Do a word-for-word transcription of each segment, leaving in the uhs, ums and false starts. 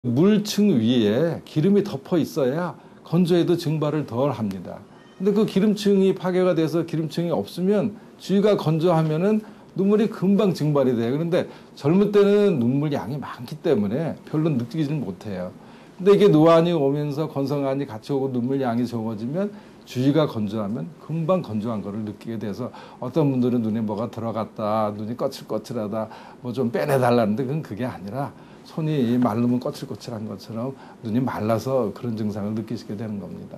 물층 위에 기름이 덮어 있어야 건조해도 증발을 덜 합니다. 근데 그 기름층이 파괴가 돼서 기름층이 없으면 주위가 건조하면은 눈물이 금방 증발이 돼요. 그런데 젊을 때는 눈물 양이 많기 때문에 별로 느끼지는 못해요. 근데 이게 노안이 오면서 건성안이 같이 오고 눈물 양이 적어지면 주위가 건조하면 금방 건조한 거를 느끼게 돼서 어떤 분들은 눈에 뭐가 들어갔다, 눈이 거칠거칠하다, 뭐 좀 빼내달라는데 그건 그게 아니라 손이 마르면 거칠거칠한 것처럼 눈이 말라서 그런 증상을 느끼시게 되는 겁니다.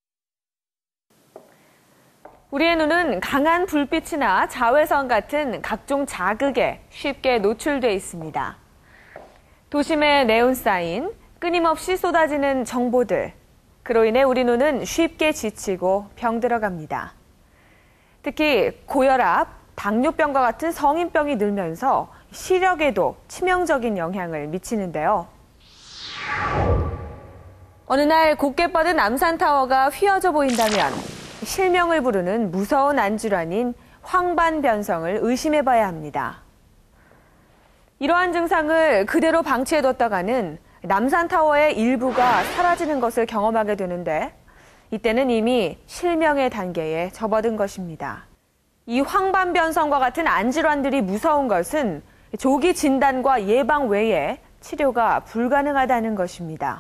우리의 눈은 강한 불빛이나 자외선 같은 각종 자극에 쉽게 노출돼 있습니다. 도심의 네온사인, 끊임없이 쏟아지는 정보들, 그로 인해 우리 눈은 쉽게 지치고 병들어갑니다. 특히 고혈압, 당뇨병과 같은 성인병이 늘면서 시력에도 치명적인 영향을 미치는데요. 어느 날 곱게 뻗은 남산타워가 휘어져 보인다면 실명을 부르는 무서운 안질환인 황반변성을 의심해봐야 합니다. 이러한 증상을 그대로 방치해뒀다가는 남산타워의 일부가 사라지는 것을 경험하게 되는데 이때는 이미 실명의 단계에 접어든 것입니다. 이 황반변성과 같은 안질환들이 무서운 것은 조기 진단과 예방 외에 치료가 불가능하다는 것입니다.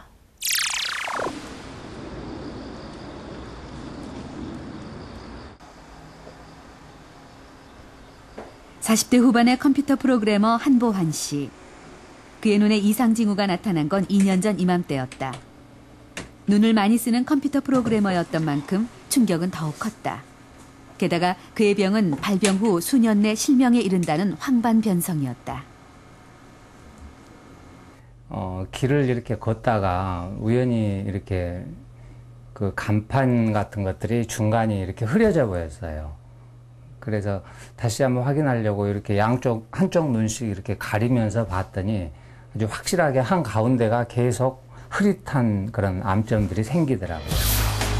사십 대 후반의 컴퓨터 프로그래머 한보환 씨. 그의 눈에 이상 징후가 나타난 건 이 년 전 이맘때였다. 눈을 많이 쓰는 컴퓨터 프로그래머였던 만큼 충격은 더욱 컸다. 게다가 그의 병은 발병 후 수년 내 실명에 이른다는 황반변성이었다. 어, 길을 이렇게 걷다가 우연히 이렇게 그 간판 같은 것들이 중간이 이렇게 흐려져 보였어요. 그래서 다시 한번 확인하려고 이렇게 양쪽, 한쪽 눈씩 이렇게 가리면서 봤더니 아주 확실하게 한 가운데가 계속 흐릿한 그런 암점들이 생기더라고요.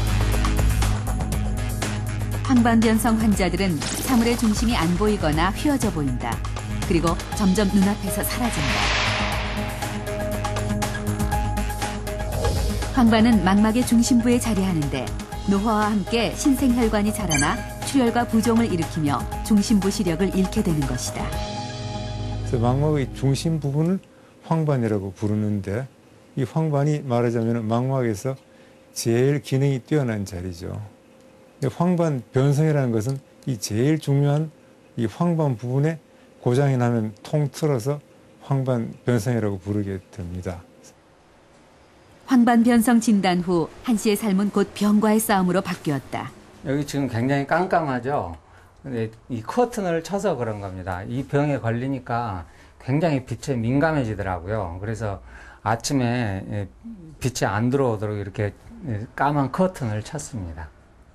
황반변성 환자들은 사물의 중심이 안 보이거나 휘어져 보인다. 그리고 점점 눈앞에서 사라진다. 황반은 망막의 중심부에 자리하는데 노화와 함께 신생혈관이 자라나 출혈과 부종을 일으키며 중심부 시력을 잃게 되는 것이다. 그래서 망막의 중심 부분을 황반이라고 부르는데 이 황반이 말하자면 망막에서 제일 기능이 뛰어난 자리죠. 황반 변성이라는 것은 이 제일 중요한 이 황반 부분에 고장이 나면 통틀어서 황반 변성이라고 부르게 됩니다. 황반 변성 진단 후 한 씨의 삶은 곧 병과의 싸움으로 바뀌었다. 여기 지금 굉장히 깜깜하죠? 근데 이 커튼을 쳐서 그런 겁니다. 이 병에 걸리니까 굉장히 빛에 민감해지더라고요. 그래서 아침에 빛이 안 들어오도록 이렇게 까만 커튼을 쳤습니다.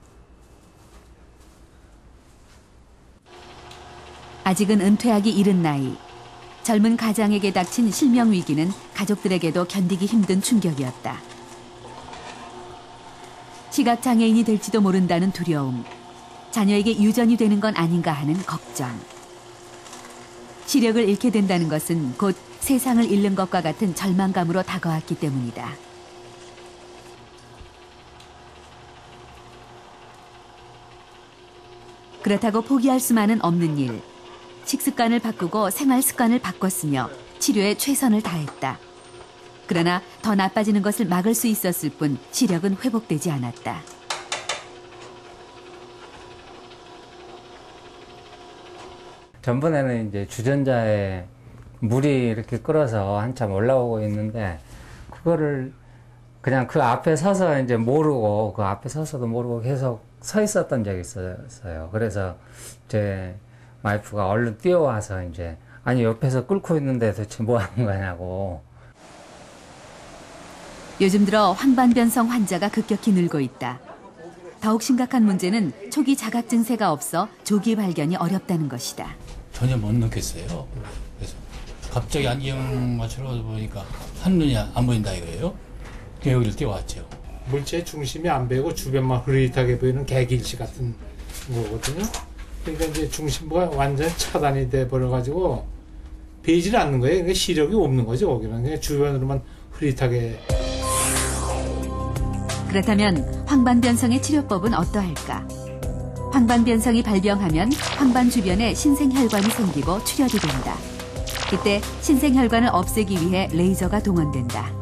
아직은 은퇴하기 이른 나이. 젊은 가장에게 닥친 실명 위기는 가족들에게도 견디기 힘든 충격이었다. 시각장애인이 될지도 모른다는 두려움. 자녀에게 유전이 되는 건 아닌가 하는 걱정. 시력을 잃게 된다는 것은 곧 세상을 잃는 것과 같은 절망감으로 다가왔기 때문이다. 그렇다고 포기할 수만은 없는 일. 식습관을 바꾸고 생활 습관을 바꿨으며 치료에 최선을 다했다. 그러나 더 나빠지는 것을 막을 수 있었을 뿐 시력은 회복되지 않았다. 전번에는 이제 주전자에 물이 이렇게 끓어서 한참 올라오고 있는데 그거를 그냥 그 앞에 서서 이제 모르고 그 앞에 서서도 모르고 계속 서 있었던 적이 있었어요. 그래서 제 와이프가 얼른 뛰어와서 이제 아니 옆에서 끓고 있는데 도대체 뭐 하는 거냐고. 요즘 들어 황반변성 환자가 급격히 늘고 있다. 더욱 심각한 문제는 초기 자각 증세가 없어 조기 발견이 어렵다는 것이다. 전혀 못 느꼈어요. 그래서 갑자기 안경맞추러 보니까 한눈이 안 보인다 이거예요. 그래서 여기를 뛰어왔죠. 물체의 중심이 안 배고 주변만 흐릿하게 보이는 개길시 같은 거거든요. 그러니까 이제 중심부가 완전히 차단이 돼 버려가지고 베이질 않는 거예요. 그러니까 시력이 없는 거죠. 거기는 그냥 주변으로만 흐릿하게. 그렇다면 황반변성의 치료법은 어떠할까? 황반변성이 발병하면 황반 주변에 신생혈관이 생기고 출혈이 된다. 이때 신생혈관을 없애기 위해 레이저가 동원된다.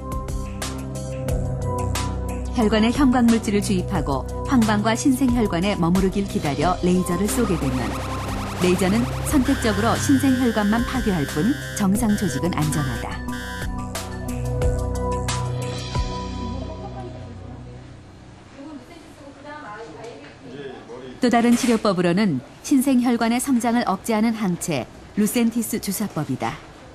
혈관에 형광물질을 주입하고 황반과 신생혈관에 머무르길 기다려 레이저를 쏘게 되면 레이저는 선택적으로 신생혈관만 파괴할 뿐 정상 조직은 안전하다. 또 다른 치료법으로는 신생혈관의 성장을 억제하는 항체 루센티스 주사법이다.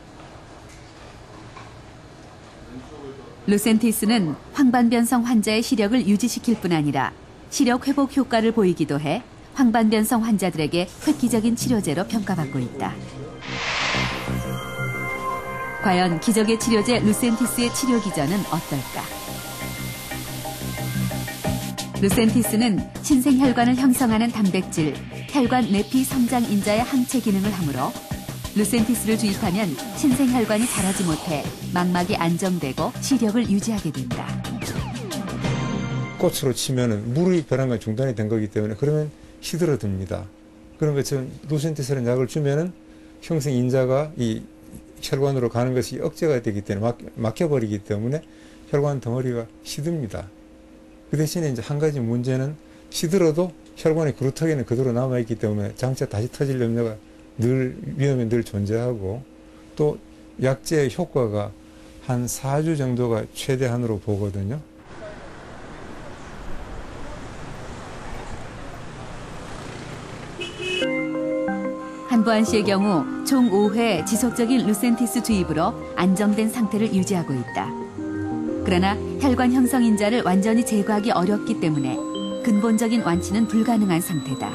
루센티스는 황반변성 환자의 시력을 유지시킬 뿐 아니라 시력 회복 효과를 보이기도 해 황반변성 환자들에게 획기적인 치료제로 평가받고 있다. 과연 기적의 치료제 루센티스의 치료 기전은 어떨까? 루센티스는 신생혈관을 형성하는 단백질, 혈관 내피 성장 인자의 항체 기능을 하므로 루센티스를 주입하면 신생혈관이 자라지 못해 망막이 안정되고 시력을 유지하게 된다. 꽃으로 치면은 물의 변화가 중단이 된 거기 때문에 그러면 시들어듭니다. 그런 것처럼 루센티스라는 약을 주면은 형성 인자가 이 혈관으로 가는 것이 억제가 되기 때문에 막, 막혀버리기 때문에 혈관 덩어리가 시듭니다. 그 대신에 이제 한 가지 문제는 시들어도 혈관의 그루터기는 그대로 남아있기 때문에 장차 다시 터질 염려가 늘 위험이 늘 존재하고 또 약제의 효과가 한 사 주 정도가 최대한으로 보거든요. 한보안 씨의 경우 총 오 회 지속적인 루센티스 주입으로 안정된 상태를 유지하고 있다. 그러나 혈관 형성 인자를 완전히 제거하기 어렵기 때문에 근본적인 완치는 불가능한 상태다.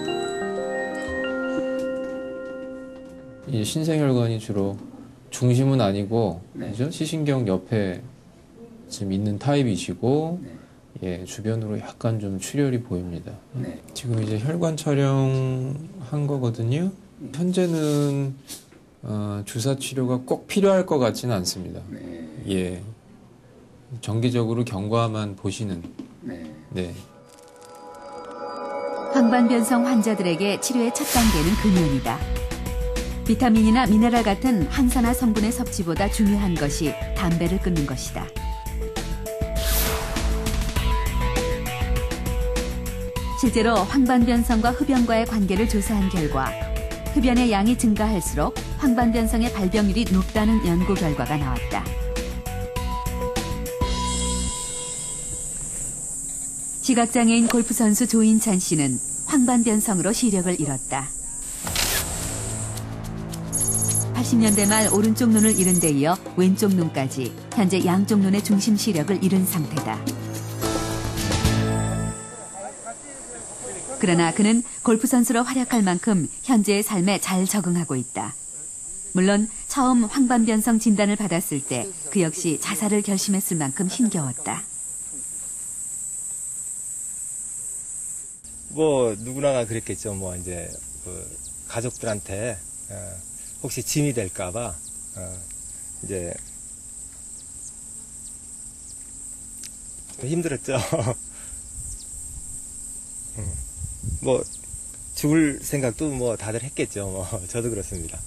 이 신생혈관이 주로 중심은 아니고 네. 그죠? 시신경 옆에 지금 있는 타입이시고 네. 예, 주변으로 약간 좀 출혈이 보입니다. 네. 지금 이제 혈관 촬영한 거거든요. 현재는 어, 주사 치료가 꼭 필요할 것 같지는 않습니다. 네. 예, 정기적으로 경과만 보시는. 네. 네. 황반변성 환자들에게 치료의 첫 단계는 금연이다. 비타민이나 미네랄 같은 항산화 성분의 섭취보다 중요한 것이 담배를 끊는 것이다. 실제로 황반변성과 흡연과의 관계를 조사한 결과 흡연의 양이 증가할수록 황반변성의 발병률이 높다는 연구 결과가 나왔다. 시각장애인 골프 선수 조인찬 씨는 황반변성으로 시력을 잃었다. 팔십 년대 말 오른쪽 눈을 잃은 데 이어 왼쪽 눈까지 현재 양쪽 눈의 중심 시력을 잃은 상태다. 그러나 그는 골프 선수로 활약할 만큼 현재의 삶에 잘 적응하고 있다. 물론 처음 황반변성 진단을 받았을 때 그 역시 자살을 결심했을 만큼 힘겨웠다. 뭐 누구나 그랬겠죠. 뭐 이제 그 가족들한테 어, 혹시 짐이 될까봐 어, 이제 힘들었죠. 음, 뭐 죽을 생각도 뭐 다들 했겠죠. 뭐 저도 그렇습니다.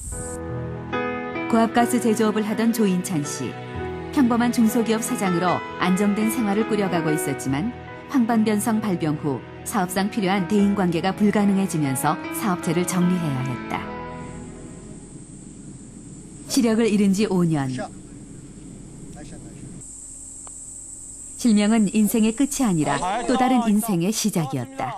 고압가스 제조업을 하던 조인찬 씨. 평범한 중소기업 사장으로 안정된 생활을 꾸려가고 있었지만 황반변성 발병 후 사업상 필요한 대인관계가 불가능해지면서 사업체를 정리해야 했다. 시력을 잃은 지 오 년. 실명은 인생의 끝이 아니라 또 다른 인생의 시작이었다.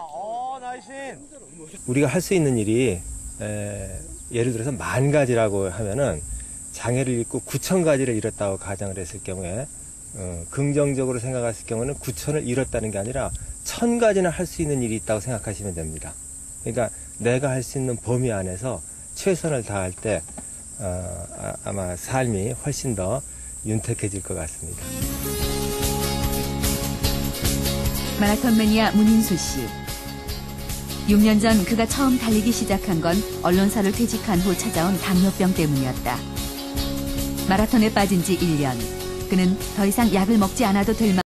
우리가 할 수 있는 일이 에, 예를 들어서 만 가지라고 하면은 장애를 잃고 구천 가지를 잃었다고 가정을 했을 경우에 어, 긍정적으로 생각했을 경우는 구천을 잃었다는 게 아니라 천 가지나 할 수 있는 일이 있다고 생각하시면 됩니다. 그러니까 내가 할 수 있는 범위 안에서 최선을 다할 때 어, 아, 아마 삶이 훨씬 더 윤택해질 것 같습니다. 마라톤 매니아 문인수 씨. 육 년 전 그가 처음 달리기 시작한 건 언론사를 퇴직한 후 찾아온 당뇨병 때문이었다. 마라톤에 빠진 지 일 년. 그는 더 이상 약을 먹지 않아도 될 만큼